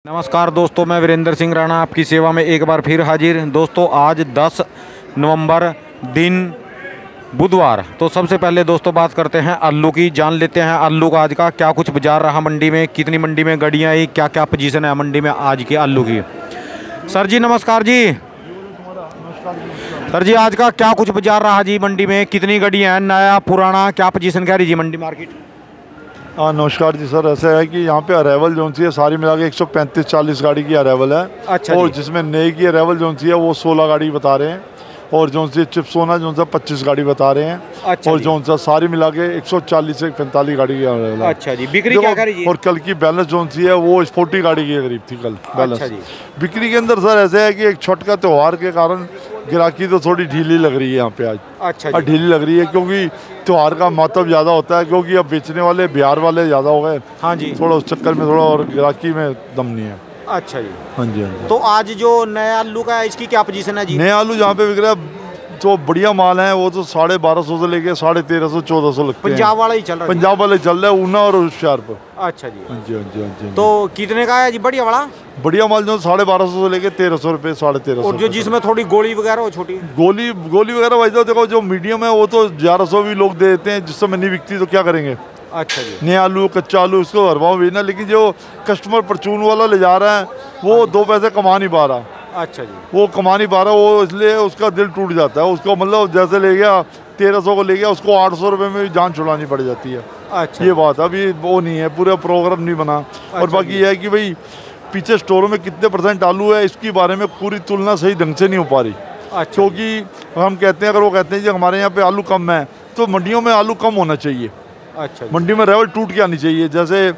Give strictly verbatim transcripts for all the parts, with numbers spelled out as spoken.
नमस्कार दोस्तों, मैं वीरेंद्र सिंह राणा आपकी सेवा में एक बार फिर हाजिर। दोस्तों आज दस नवंबर दिन बुधवार। तो सबसे पहले दोस्तों बात करते हैं आलू की, जान लेते हैं आलू का आज का क्या कुछ बाजार रहा मंडी में, कितनी मंडी में गाड़ियाँ आई, क्या क्या पोजीशन है मंडी में आज की आलू की। सर जी नमस्कार जी। सर जी आज का क्या कुछ बाजार रहा जी मंडी में, कितनी गाड़ियाँ हैं, नया पुराना, क्या पोजीशन कह रही जी मंडी मार्केट। हाँ नमस्कार जी सर, ऐसा है कि यहाँ पे अरेवल जो सी है सारी मिला के एक सौ पैंतीस चालीस गाड़ी की अरेवल है। अच्छा और जिसमें नई की अरेवल जो सी है वो सोलह गाड़ी बता रहे हैं, और जो सी चिप्सोना जो सा पच्चीस गाड़ी बता रहे हैं। अच्छा और जो सा सारी मिला के एक सौ चालीस से पैंतालीस गाड़ी की अरेवल है। अच्छा जी, बिक्री क्या करी? और कल की बैलेंस जो सी है वो फोर्टी गाड़ी की करीब थी कल बैलेंस। अच्छा बिक्री के अंदर सर ऐसे है कि एक छठ का त्यौहार के कारण गिराकी तो थोड़ी ढीली लग रही है यहाँ पे आज। अच्छा ढीली लग रही है क्योंकि त्यौहार का महत्व ज़्यादा होता है, क्योंकि अब बेचने वाले बिहार वाले ज़्यादा हो गए। हाँ जी, थोड़ा उस चक्कर में थोड़ा और गिराकी में दम नहीं है। अच्छा जी, हाँ जी हाँ जी। तो आज जो नया आलू का है इसकी क्या पोजीशन है जी? नया आलू जहाँ पे बिक रहा है जो बढ़िया माल है वो तो साढ़े बारह सौ से लेके साढ़े तेरह सौ चौदह सौ लगते हैं। पंजाब वाला ही चल रहा है? पंजाब वाले चल रहा है, ऊना और होशियारपुर। अच्छा जी हाँ जी हाँ जी हाँ जी। तो कितने का है जी बढ़िया वाला? बढ़िया माल जो साढ़े बारह सौ से लेके तेरह सौ रुपये साढ़े तेरह सौ। और जो जिसमें थोड़ी गोली वगैरह हो, छोटी गोली गोली वगैरह भाई साहब देखो जो मीडियम है वो तो ग्यारह सौ भी लोग दे देते हैं, जिस समय नहीं बिकती तो क्या करेंगे। अच्छा जी, नया आलू कच्चा आलू इसको हर भाव बेचना, लेकिन जो कस्टमर परचून वाला ले जा रहा है वो दो पैसे कमा नहीं पा रहा। अच्छा जी, वो कमा नहीं पा रहा, वो इसलिए उसका दिल टूट जाता है। उसको मतलब जैसे ले गया तेरह सौ को ले गया, उसको आठ सौ रुपये में भी जान छुड़ानी पड़ जाती है। अच्छा ये बात अभी वो नहीं है, पूरा प्रोग्राम नहीं बना। अच्छा और बाकी ये है कि भाई पीछे स्टोरों में कितने परसेंट आलू है इसके बारे में पूरी तुलना सही ढंग से नहीं हो पा रही। अच्छा क्योंकि हम कहते हैं, अगर वो कहते हैं कि हमारे यहाँ पे आलू कम है तो मंडियों में आलू कम होना चाहिए। अच्छा मंडी में रेवल टूट के आनी चाहिए। जैसे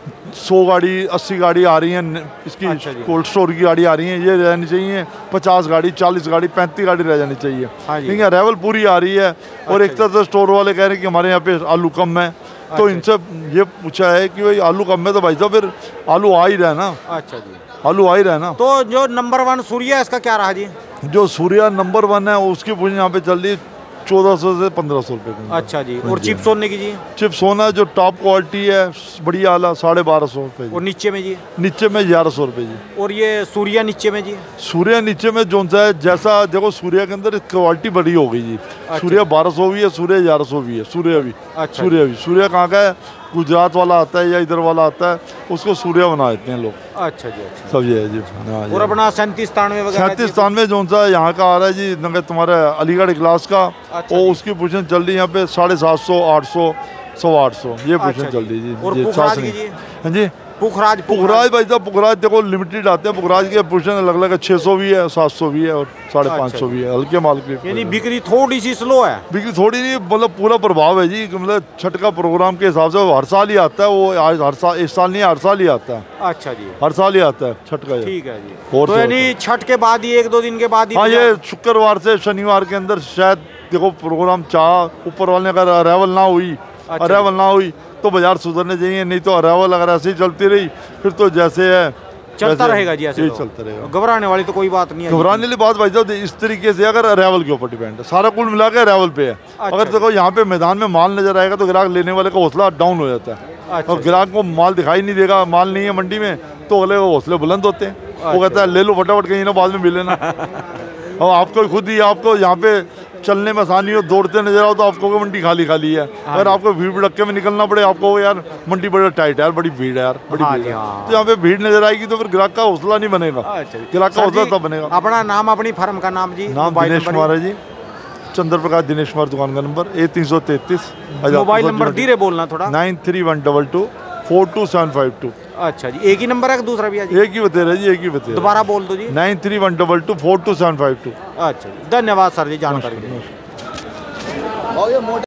सौ गाड़ी अस्सी गाड़ी आ रही हैं इसकी। अच्छा कोल्ड स्टोर की गाड़ी आ रही है, ये रहनी चाहिए पचास गाड़ी चालीस गाड़ी पैंतीस गाड़ी रह जानी चाहिए। हाँ लेकिन रेवल पूरी आ रही है। अच्छा और एक तरह से स्टोर वाले कह रहे हैं कि हमारे यहाँ पे आलू कम है। अच्छा तो इनसे ये पूछा है कि भाई आलू कम है तो भाई साहब फिर आलू आ ही रहा है ना। अच्छा जी, आलू आ ही रहा है ना। तो जो नंबर वन सूर्या इसका क्या रहा जी? जो सूर्या नंबर वन है उसकी पूछ यहाँ पे चल रही चौदह सौ से पंद्रह सौ रुपये। अच्छा जी, और चिप सोने की जी? चिप सोना जो टॉप क्वालिटी है बढ़िया वाला साढ़े बारह सौ रुपये। और नीचे में जी? नीचे में ग्यारह सौ रुपये जी। और ये सूर्या नीचे में जी? सूर्या नीचे में जो सा है जैसा देखो सूर्या के अंदर क्वालिटी बड़ी हो गई जी। अच्छा सूर्या बारह सौ भी है, सूर्या ग्यारह सौ भी है। सूर्या भी अच्छा सूर्या भी सूर्या कहाँ का है, गुजरात वाला आता है या इधर वाला आता है, उसको सूर्या बना देते हैं लोग। अच्छा जी अच्छा सब ये है जी। और अपना सैंतीस तानवे वगैरह सैंतीस तानवे जो सा यहाँ का आ रहा है जी तुम्हारा अलीगढ़ क्लास का। अच्छा और उसकी पोजीशन चल रही है यहाँ पे साढ़े सात सौ आठ सौ सवा आठ सौ ये पोजीशन चल रही है जी। और पुखराज की जी? हाँ जी पुखराज पुखराज भाई साहब पुखराज देखो लिमिटेड आते हैं। पुखराज की पोजीशन अलग अलग है, छः सौ भी है, सात सौ भी है और साढ़े पाँच सौ भी है। हल्के माल की यानी बिक्री थोड़ी सी स्लो है। बिक्री थोड़ी नहीं मतलब पूरा प्रभाव है जी। मतलब छठ का प्रोग्राम के हिसाब से हर साल ही आता है वो, आज हर साल इस साल नहीं हर साल ही आता है। अच्छा जी हर साल ही आता है छठ का। ठीक है जी। और तो यानी छठ के बाद ही एक दो दिन के बाद ही? हाँ ये शुक्रवार से शनिवार के अंदर शायद देखो प्रोग्राम चाह ऊपर वाले अगर अरेवल ना हुई अरेवल ना हुई तो बाजार सुधरने चाहिए, नहीं तो अरेवल अगर ऐसे ही चलती रही फिर तो जैसे है चलता रहेगा जी। ऐसे चलता रहेगा, घबराने वाली तो कोई बात नहीं है। घबराने वाली बात भाई साहब इस तरीके से अगर अरेवल के ऊपर डिपेंड है सारा, कुल मिला के अरेवल पे है। अच्छा अगर देखो यहाँ पे मैदान में माल नजर आएगा तो ग्राहक लेने वाले का हौसला डाउन हो जाता है। अच्छा और ग्राहक को माल दिखाई नहीं देगा, माल नहीं है मंडी में तो अगले को हौसले बुलंद होते हैं। अच्छा वो कहता है ले लो फटाफट कहीं ना बाद में मिले ना। और आपको खुद ही आपको यहाँ पे चलने में आसानी हो, दौड़ते नजर आओ तो आपको मंडी खाली खाली है। अगर आपको भीड़ भड़के में निकलना पड़े आपको यार मंडी बड़ा टाइट है यार, बड़ी भीड़ है यार, बड़ी भीड़ है। तो यहाँ पे भीड़ नजर आएगी तो फिर ग्राहक का हौसला नहीं बनेगा। ग्राहक का हौसला तब बनेगा। अपना नाम अपनी फर्म का नाम जी? नाम दिनेश कुमार है जी, चंद्र प्रकाश दिनेश कुमार, दुकान का नंबर ए तीन सौ तैतीस। मोबाइल नंबर धीरे बोलना थोड़ा। Nine three one double two four two seven five two. अच्छा जी, एक ही नंबर है दूसरा भी? एक ही बता रहा जी, एक ही बता। दोबारा बोल दो जी। Nine three one double two four two seven five two. अच्छा धन्यवाद सर जी जानकारी।